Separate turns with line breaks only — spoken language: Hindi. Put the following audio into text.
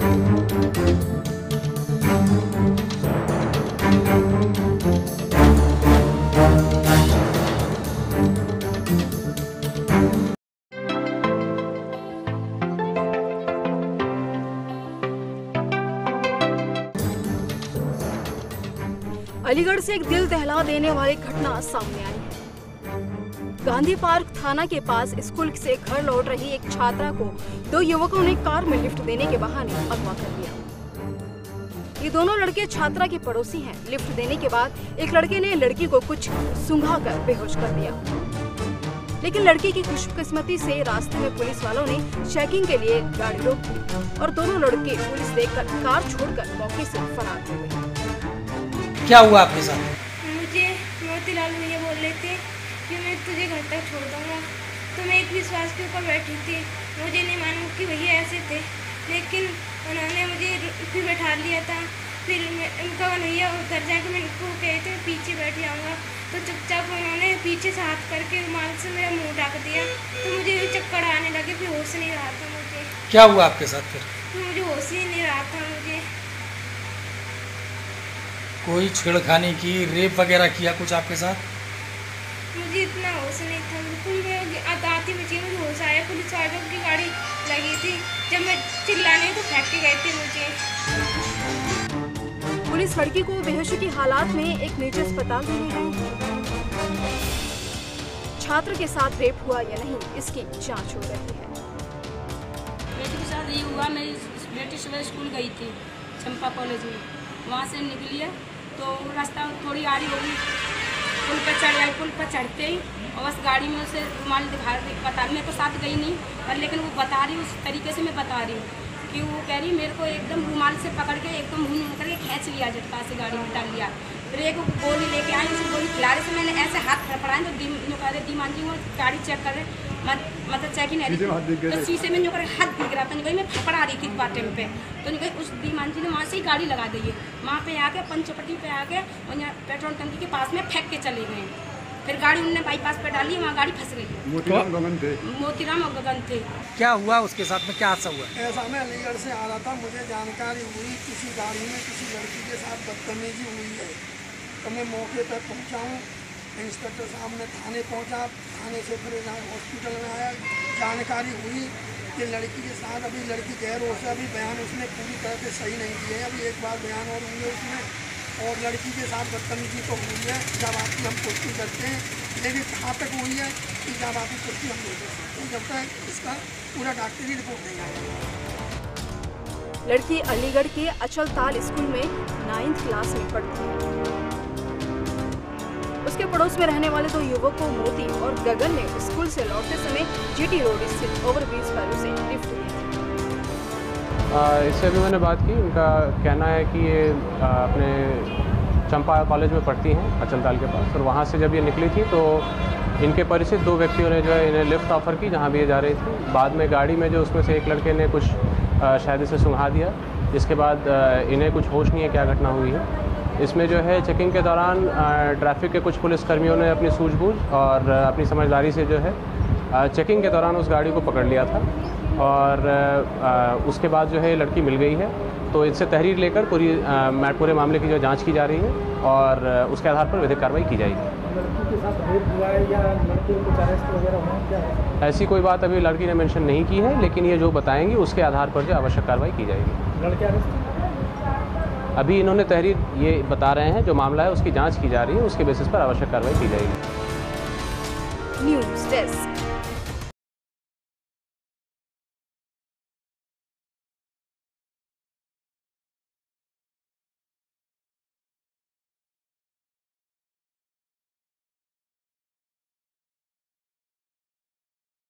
अलीगढ़ से एक दिल दहला देने वाली घटना सामने आई है। गांधी पार्क थाना के पास स्कूल से घर लौट रही एक छात्रा को दो युवकों ने कार में लिफ्ट देने के बहाने अगवा कर लिया। ये दोनों लड़के छात्रा के पड़ोसी हैं। लिफ्ट देने के बाद एक लड़के ने लड़की को कुछ सूंघाकर बेहोश कर दिया, लेकिन लड़की की खुशकिस्मती से रास्ते में पुलिस वालों ने चेकिंग के लिए गाड़ी रोक दी और दोनों लड़के पुलिस देखकर कार छोड़कर मौके से फरार हो गए।
क्या हुआ आपके साथ?
मुझे मोतीलाल भैया बोल रहे थे कि मैं तुझे घर तक छोड़ दूँगा, तो मैं एक विश्वास के ऊपर बैठी थी। मुझे नहीं मालूम कि भैया ऐसे थे, लेकिन उन्होंने मुझे फिर बैठा लिया था। फिर उनका भैया घर जाकर मैं उनको कहे थे पीछे बैठ जाऊँगा, तो चुपचाप उन्होंने पीछे से हाथ करके रुमाल से मेरा मुँह ढक दिया, तो मुझे चक्कर आने लगे। फिर होश नहीं रहा था मुझे।
क्या हुआ आपके साथ फिर?
तो मुझे होश ही नहीं रहा था। मुझे
कोई छेड़खानी की, रेप वगैरह किया कुछ आपके साथ?
मुझे इतना होश नहीं था बिल्कुल। मैं आती मुझे होश आया, पुलिस वालों की गाड़ी लगी थी, जब मैं चिल्लाने तो फेंक के गए थे मुझे।
पुलिस लड़की को बेहोशी की हालात में एक निजी अस्पताल में ले गई। छात्र के साथ रेप हुआ या नहीं, इसकी जांच हो रही है।
बेटी के साथ ये हुआ, मेरी बेटी सुबह स्कूल गई थी चंपा कॉलेज में, वहाँ से निकली है तो रास्ता थोड़ी आड़ी होगी, पुल पर चढ़ आई। पुल पर चढ़ते ही और बस गाड़ी में उसे रुमाल बता रही, मैं तो साथ गई नहीं, पर लेकिन वो बता रही उस तरीके से मैं बता रही हूँ कि वो कह रही मेरे को एकदम रुमाल से पकड़ के एकदम मुँह करके खींच लिया, झटका से गाड़ी में डाल लिया। फिर एक गोली लेके आई, उसे गोली खिला रहे से मैंने ऐसे हाथ फड़फड़ाए तो कह रहे दीमान जी वो गाड़ी चेक कर रहे, मतलब चेक ही नहीं तो शीशे में जो कर हाथ दिख रहा था। नहीं मैं फपड़ा रही थी बाटे पे, तो नहीं उस दीमान जी ने वहाँ से ही गाड़ी लगा दी है। वहाँ पे आके पंचपट्टी पे आके और यहाँ पेट्रोल टंकी के पास में फेंक के चले गए। फिर गाड़ी उन्होंने बाईपास पे डाली, वहाँ गाड़ी फंस गई। मोतीराम और गगन थे।
क्या हुआ उसके साथ में, क्या हादसा हुआ?
ऐसा मैं अलीगढ़ से आ रहा था, मुझे जानकारी हुई किसी गाड़ी में किसी लड़की के साथ बदतमीजी हुई है, तो मैं मौके पर पहुँचा हूँ। इंस्पेक्टर साहब ने थाने पहुँचा, थाने से फिर हॉस्पिटल में आया। जानकारी हुई कि लड़की के साथ अभी लड़की गैर होश है, अभी बयान उसने पूरी तरह से सही नहीं दिए हैं। अभी एक बार बयान और हुई है उसमें, और लड़की के साथ बदतमीजी तो हुई है। जब आपकी हम पुष्टि करते हैं, लेकिन कहाँ तक हुई है कि जब आपकी पुष्टि हम नहीं कर सकते जब तक इसका पूरा डॉक्टरी रिपोर्ट नहीं आएगा।
लड़की अलीगढ़ के अचलताल स्कूल में 9th क्लास में पढ़ती है। उसके पड़ोस में रहने वाले दो युवकों मोती और गगन ने स्कूल से लौटते समय जीटी रोड स्थित ओवरब्रिज पर उसे लिफ्ट दी।
इससे अभी मैंने बात की, उनका कहना है कि ये अपने चंपा कॉलेज में पढ़ती हैं अचलताल के पास, और वहाँ से जब ये निकली थी तो इनके परिचित दो व्यक्तियों ने जो है इन्हें लिफ्ट ऑफर की जहाँ भी ये जा रही थी। बाद में गाड़ी में जो उसमें से एक लड़के ने कुछ शायद इसे सुंघा दिया, जिसके बाद इन्हें कुछ होश नहीं है क्या घटना हुई है। इसमें जो है चेकिंग के दौरान ट्रैफिक के कुछ पुलिसकर्मियों ने अपनी सूझबूझ और अपनी समझदारी से जो है चेकिंग के दौरान उस गाड़ी को पकड़ लिया था, और उसके बाद जो है लड़की मिल गई है। तो इससे तहरीर लेकर पूरे मामले की जो जांच की जा रही है और उसके आधार पर विधिक कार्रवाई की जाएगी।
लड़की के साथ रेप हुआ है या लड़की को कुछ अरेस्ट वगैरह हुआ है, क्या है?
ऐसी कोई बात अभी लड़की ने मेंशन नहीं की है, लेकिन ये जो बताएंगी उसके आधार पर जो आवश्यक कार्रवाई की जाएगी।
लड़के अरेस्ट
अभी इन्होंने तहरीर ये बता रहे हैं, जो मामला है उसकी जांच की जा रही है, उसके बेसिस पर आवश्यक कार्रवाई की जाएगी।
News desk.